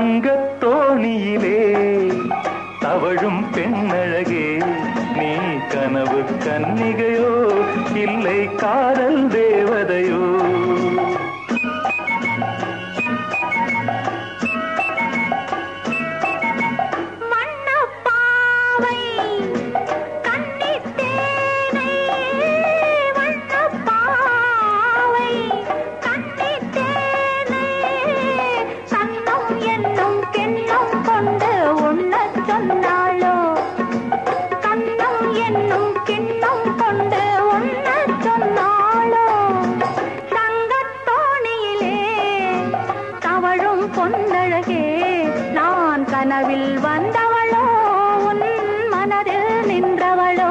தங்கத்தோணியிலே தவழும் பெண்ணழகே, நீ கனவு கன்னிகையோ இல்லை காதல் தேவதையோ? பொன்னழகே, நான் கனவில் வந்தவளோ உன் மனதில் நின்றவளோ?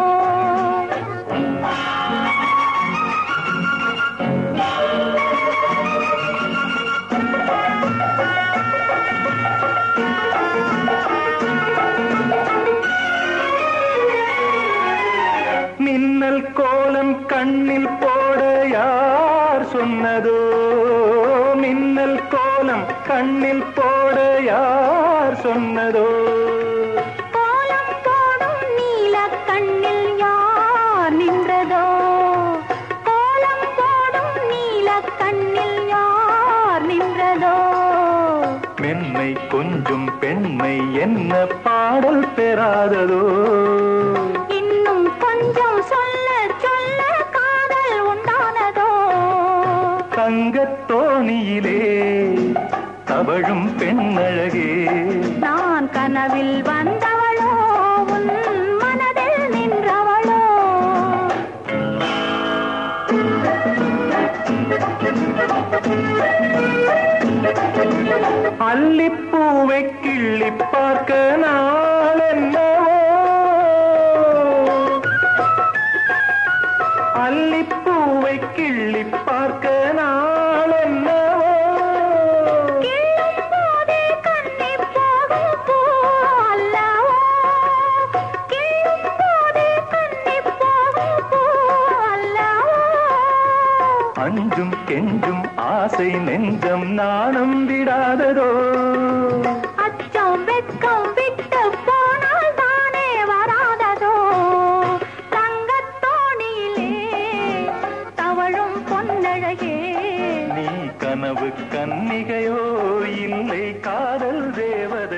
மின்னல் கோலம் கண்ணில் போட யார் சொன்னதோ? மின்னல் கோலம் கண்ணில் போட யார் சொன்னதோ? கோலம் போடும் நீல கண்ணில் யார் நின்றதோ? கோலம் போடும் நீல கண்ணில் யார் நின்றதோ? மென்மை கொஞ்சம் பெண்மை என்ன பாடல் பெறாததோ? இன்னும் கொஞ்சம் சொல்ல சொல்ல காதல் உண்டானதோ? தங்கத்தோணியிலே தவழும் பெண்ணழகே, நான் கனவில் வந்தவளோ உன் மனதில் நின்றவளோ? அல்லிப்பூவை கிள்ளி பார்க்க நாள் என்னவோ? அல்லிப்பூவை கிள்ளி பார்க்க நாள் என்னவோ? கிள்ளும் போதே கண்ணி போகும் பூ அல்லவோ? கிள்ளும் போதே கண்ணி போகும் பூ அல்லவோ? அஞ்சும் கெஞ்சும் ஆசை நெஞ்சம் நாணம் விடாததோ? அச்சம் வெட்கம் விட்டு போனால் தானே வராததோ? தங்கத்தோணியிலே தவழும் பொன்னழகே, நீ கனவு கன்னிகையோ இல்லை காதல் தேவதையோ?